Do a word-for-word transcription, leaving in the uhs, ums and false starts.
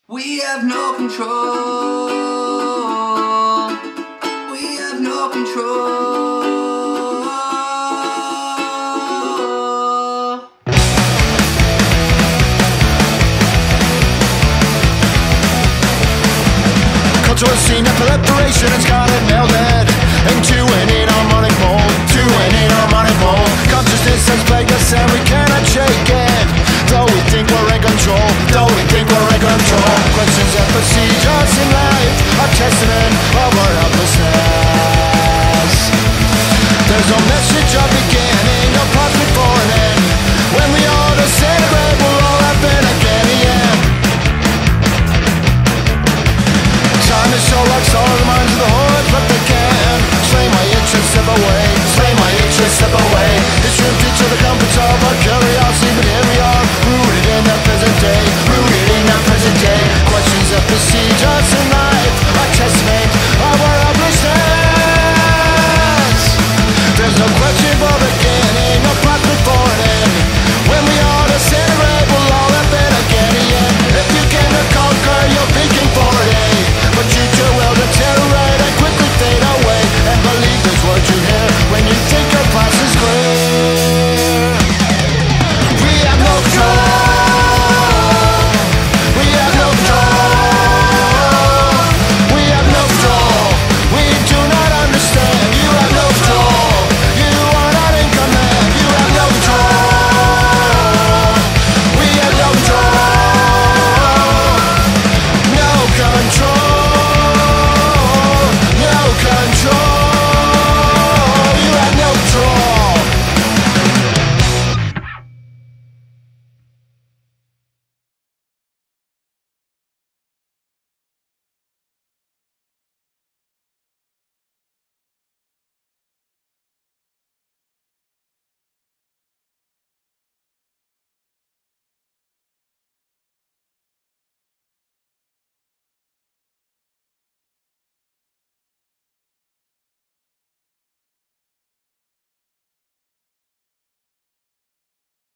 We have no control. We have no control. Cultural scene of proliferation and scarlet melded into an inharmonic mold, to an inharmonic mold. Consciousness has plagued us and we cannot shake it. Though we think we're in control, though we think we're in control.